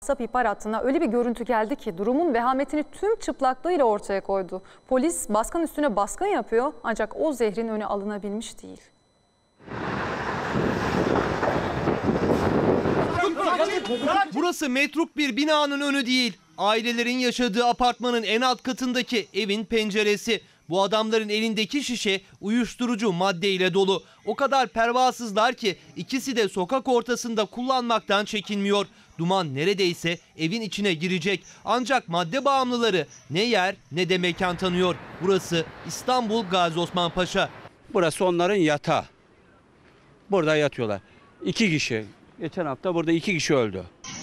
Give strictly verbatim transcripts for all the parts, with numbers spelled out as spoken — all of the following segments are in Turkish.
WhatsApp ihbar hattına öyle bir görüntü geldi ki durumun vehametini tüm çıplaklığıyla ortaya koydu. Polis baskın üstüne baskın yapıyor ancak o zehrin önü alınabilmiş değil. Burası metruk bir binanın önü değil. Ailelerin yaşadığı apartmanın en alt katındaki evin penceresi. Bu adamların elindeki şişe uyuşturucu maddeyle dolu. O kadar pervasızlar ki ikisi de sokak ortasında kullanmaktan çekinmiyor. Duman neredeyse evin içine girecek. Ancak madde bağımlıları ne yer ne de mekan tanıyor. Burası İstanbul Gazi Osman Paşa. Burası onların yatağı. Burada yatıyorlar. İki kişi. Geçen hafta burada iki kişi öldü.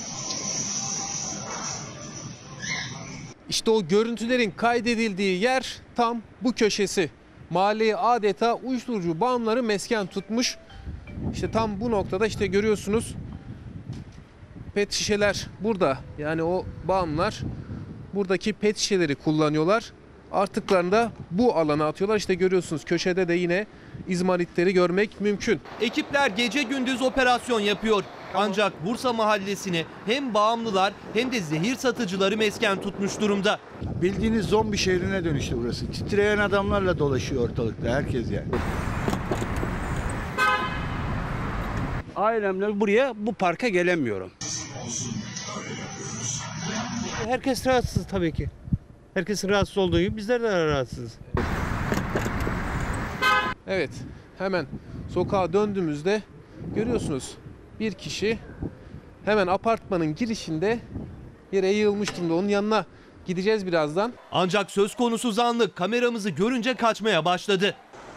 İşte o görüntülerin kaydedildiği yer tam bu köşesi. Mahalleyi adeta uyuşturucu bağımlıları mesken tutmuş. İşte tam bu noktada işte görüyorsunuz pet şişeler burada. Yani o bağımlılar buradaki pet şişeleri kullanıyorlar. Artıklarını da bu alana atıyorlar. İşte görüyorsunuz köşede de yine izmaritleri görmek mümkün. Ekipler gece gündüz operasyon yapıyor. Ancak Bursa mahallesini hem bağımlılar hem de zehir satıcıları mesken tutmuş durumda. Bildiğiniz zombi şehrine dönüştü burası. Titreyen adamlarla dolaşıyor ortalıkta herkes yani. Ailemle buraya, bu parka gelemiyorum. Herkes rahatsız tabii ki. Herkesin rahatsız olduğu gibi bizler de rahatsızız. Evet, hemen sokağa döndüğümüzde görüyorsunuz bir kişi hemen apartmanın girişinde yere yığılmış durumda. Onun yanına gideceğiz birazdan. Ancak söz konusu zanlı kameramızı görünce kaçmaya başladı.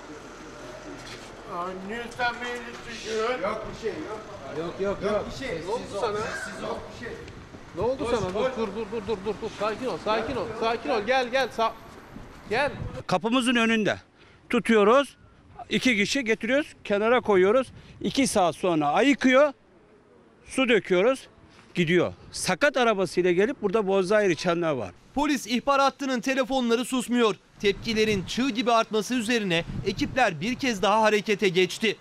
Anne sen beni düşün. Yok bir şey yok. Yok yok yok. Bir şey. Ne oldu sana? Yok bir şey. Ne oldu sana? Dur dur dur dur dur dur dur. Sakin ol, sakin ol. Sakin ol. Gel gel. Sa gel. Kapımızın önünde tutuyoruz. İki kişi getiriyoruz, kenara koyuyoruz. İki saat sonra ayıkıyor, su döküyoruz, gidiyor. Sakat arabasıyla gelip burada bozdair içenler var. Polis ihbar hattının telefonları susmuyor. Tepkilerin çığ gibi artması üzerine ekipler bir kez daha harekete geçti.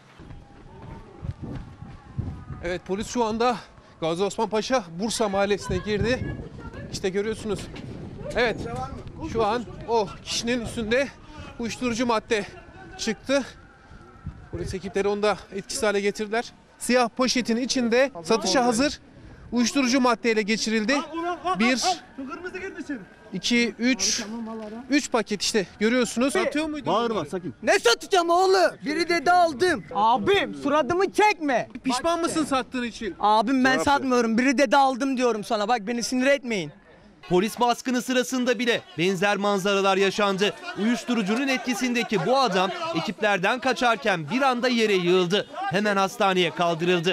Evet, polis şu anda Gazi Osman Paşa Bursa mahallesine girdi. İşte görüyorsunuz. Evet, şu an o kişinin üstünde uyuşturucu madde çıktı. Polis ekipleri onu da etkisiz hale getirdiler. Siyah poşetin içinde satışa hazır uyuşturucu maddeyle geçirildi. Bir, iki, üç, üç paket işte görüyorsunuz. Satıyor muydu? Bağırma sakın. Ne satacağım oğlum? Biri dedi aldım. Abim suratımı çekme. Pişman mısın sattığın için? Abim ben satmıyorum. Biri dedi aldım diyorum sana. Bak beni sinir etmeyin. Polis baskını sırasında bile benzer manzaralar yaşandı. Uyuşturucunun etkisindeki bu adam ekiplerden kaçarken bir anda yere yığıldı. Hemen hastaneye kaldırıldı.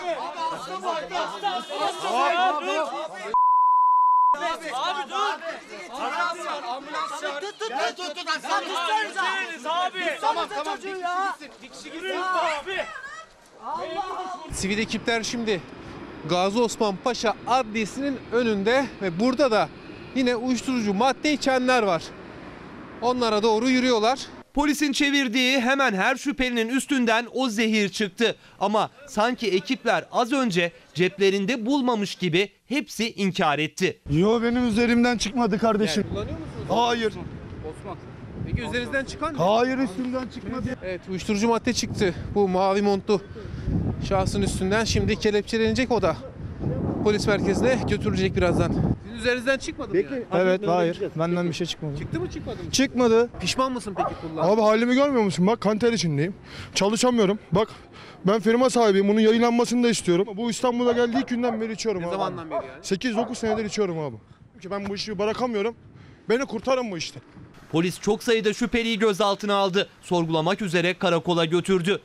Sivil ekipler şimdi Gazi Osman Paşa Adliyesi'nin önünde ve burada da yine uyuşturucu madde içenler var. Onlara doğru yürüyorlar. Polisin çevirdiği hemen her şüphelinin üstünden o zehir çıktı. Ama sanki ekipler az önce ceplerinde bulmamış gibi hepsi inkar etti. Yo benim üzerimden çıkmadı kardeşim. Yani kullanıyor musunuz? Hayır. Osman. Peki üzerinizden çıkan ne? Hayır üstümden çıkmadı. Evet, uyuşturucu madde çıktı. Bu mavi montlu şahsın üstünden. Şimdi kelepçelenecek o da. Polis merkezine götürülecek birazdan. Sizin üzerinizden çıkmadı mı yani? Evet, hayır. Benden bir şey çıkmadı. Çıktı mı çıkmadı mı? Çıkmadı. Pişman mısın peki kullandığın? Abi halimi görmüyor musun? Bak kan ter içindeyim. Çalışamıyorum. Bak ben firma sahibiyim. Bunun yayınlanmasını da istiyorum. Bu İstanbul'a geldiği ilk günden beri içiyorum Ne abi. zamandan beri yani? sekiz dokuz senedir içiyorum abi. Çünkü ben bu işi bırakamıyorum. Beni kurtarın bu işte. Polis çok sayıda şüpheliyi gözaltına aldı. Sorgulamak üzere karakola götürdü.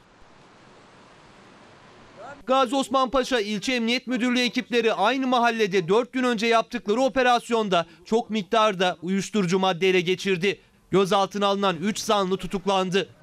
Gazi Osman Paşa İlçe Emniyet Müdürlüğü ekipleri aynı mahallede dört gün önce yaptıkları operasyonda çok miktarda uyuşturucu maddeyle geçirdi. Gözaltına alınan üç zanlı tutuklandı.